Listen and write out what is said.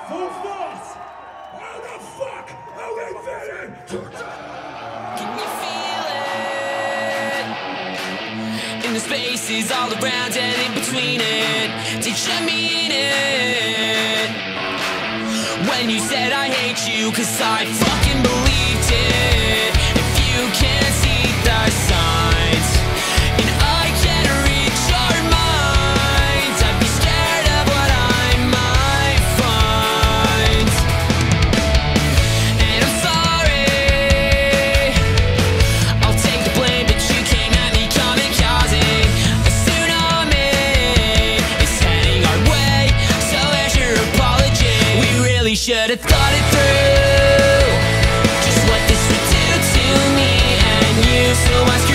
Full force! How the fuck are we feeling today? Can you feel it? In the spaces all around and in between it. Did you mean it? When you said I hate you, 'cause I fucking believed it. If you can't see the signs and I can't reach your mind, I'd be scared of what I might find. And I'm sorry, I'll take the blame, but you came at me kamikaze. A tsunami is heading our way, so there's your apology. We really should have thought it through, just what this would do to me and you. So I